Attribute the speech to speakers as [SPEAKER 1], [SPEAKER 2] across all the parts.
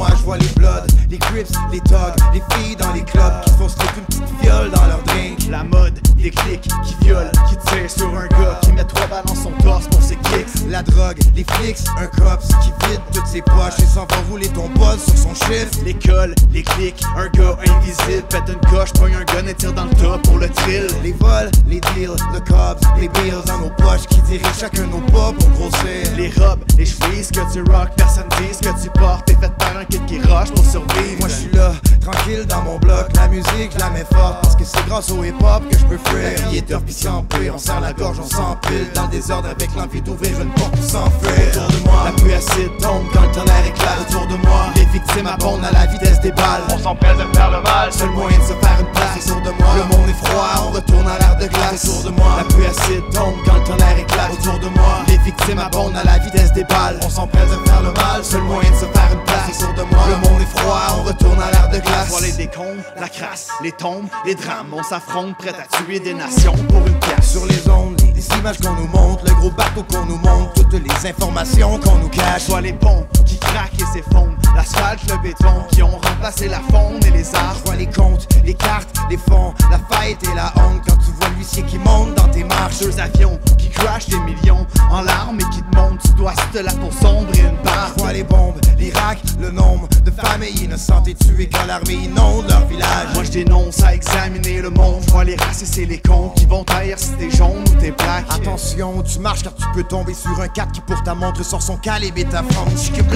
[SPEAKER 1] moi je vois les bloods, les crips, les thugs, les filles dans les clubs qui font slip une petite viole dans leur drink.
[SPEAKER 2] La mode, des clics qui violent, qui tirent sur un gars, qui met 3 balles dans son torse pour ses kicks.
[SPEAKER 1] La drogue, les flics, un cops qui vide toutes ses poches et s'en va rouler ton bol sur son chiffre.
[SPEAKER 2] L'école, les clics, un gars invisible pète une coche, pogne un gun et tire dans le tas pour le thrill.
[SPEAKER 1] Les vols, les deals, le cops, les bills dans nos poches qui dirigent chacun nos pas pour grossir.
[SPEAKER 2] Les robes, les chemises que tu rock, personne dit ce que tu portes. T'es fait par un kid qui rush pour survivre.
[SPEAKER 1] Moi je suis là, tranquille dans mon bloc. La musique je la mets forte parce que c'est grâce au hip-hop que je peux frire. La vie est dure pis si en pire, on serre la gorge, on s'empile dans le désordre avec l'envie d'ouvrir une porte pour s'enfuir.
[SPEAKER 2] Autour de moi, la pluie acide tombe quand le tonnerre éclate. Autour de moi, les victimes abondent à la vitesse des balles. On s'empresse de faire le mal, seul moyen de se faire une place. Autour de moi, le monde est froid, on retourne à l'air de glace. Autour de moi, la pluie acide tombe quand le tonnerre éclate. Autour de moi, les victimes abondent à la vitesse des balles. On s'empresse de faire le mal, seul moyen de se faire une place. Autour de moi, le monde est froid, on retourne à l'air de glace. Voir les décombres, la crasse, les tombes, les drames. On s'affronte, prêt à tuer des nations pour une pièce.
[SPEAKER 1] Sur les ondes, les images qu'on nous montre, le gros bateau qu'on nous montre, toutes les informations qu'on nous cache.
[SPEAKER 2] Soit les ponts qui craquent et s'effondrent, l'asphalte, le béton qui ont remplacé la faune et les arbres.
[SPEAKER 1] Je vois les comptes, les cartes, les fonds, la fête et la honte quand tu vois l'huissier qui monte dans tes marches.
[SPEAKER 2] 2 avions qui crashent des millions en larmes et qui te montent. Tu dois te la peau sombre et une barre.
[SPEAKER 1] Je vois les bombes, l'Irak, le nombre de familles innocentes et tuées quand l'armée inonde leur village.
[SPEAKER 2] Moi je dénonce à examiner le monde. Je vois les racistes et les cons qui vont taire si t'es jaune ou t'es black.
[SPEAKER 1] Attention, tu marches car tu peux tomber sur un 4 qui pour ta montre sort son calibre et ta forme.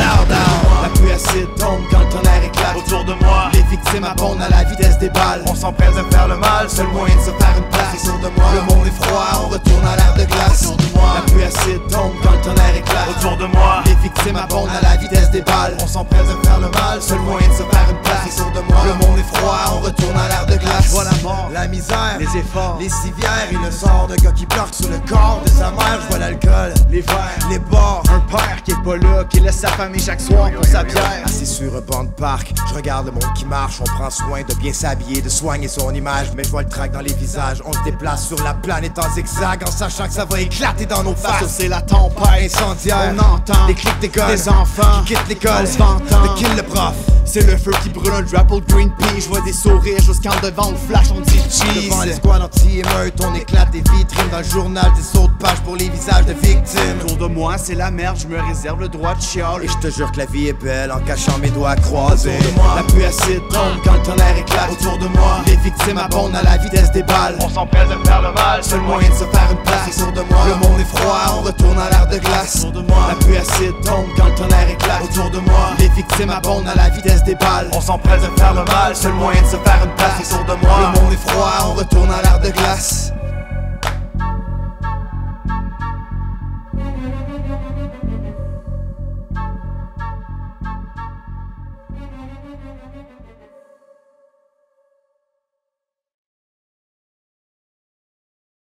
[SPEAKER 2] La pluie acide tombe quand le tonnerre éclate. Autour de moi, les victimes abondent à la vitesse des balles. On s'empresse de faire le mal, seul moyen de se faire une place. Autour de moi, le monde est froid, on retourne à l'air de glace. Autour de moi, la pluie acide tombe quand le tonnerre éclate. Autour de moi, les victimes abondent à la vitesse des balles. On s'empresse de faire le mal, seul moyen de se faire une place. Autour de moi, le monde est froid, on retourne à l'air de glace. Je vois la mort,
[SPEAKER 1] la misère,
[SPEAKER 2] les efforts,
[SPEAKER 1] les civières et le sort de gars qui pleure sur le corps de sa mère. Je vois l'alcool,
[SPEAKER 2] les verres,
[SPEAKER 1] les bars,
[SPEAKER 2] un père qui est pas là, qui laisse sa famille chaque soir pour sa bière.
[SPEAKER 1] Assis sur un banc de parc, je regarde le monde qui marche. On prend soin de bien s'habiller, de soigner son image. Mais je vois le trac dans les visages. On se déplace sur la planète en zigzag en sachant que ça va éclater dans nos faces.
[SPEAKER 2] C'est la tempête
[SPEAKER 1] incendiaire.
[SPEAKER 2] On entend
[SPEAKER 1] des clics d'école,
[SPEAKER 2] des enfants
[SPEAKER 1] qui quittent l'école,
[SPEAKER 2] on se vantant
[SPEAKER 1] de kill le prof.
[SPEAKER 2] C'est le feu qui brûle un drapeau de Green Pea. Je vois des sourires jusqu'en devant le flash, on dit cheese.
[SPEAKER 1] Devant les squads anti-émeute, on éclate des vitrines dans le journal, des sauts de page pour les visages de victimes.
[SPEAKER 2] Autour de moi, c'est la merde, je me réserve le droit de chialer.
[SPEAKER 1] Et je te jure que la vie est belle en cachant mes doigts croisés.
[SPEAKER 2] Autour de moi, la pluie acide tombe quand le tonnerre éclate. Autour de moi, les victimes abondent à la vitesse des balles. On s'empresse de faire le mal, seul moyen de se faire une place. Autour de moi, le monde est froid, on retourne à l'air de glace. Autour de moi, la pluie acide tombe quand le tonnerre éclate. Autour de moi, les victimes abondent à la vitesse des balles. On s'empresse de faire le mal, seul moyen de se faire une place. Autour de moi, le monde est froid, on retourne à l'air de glace.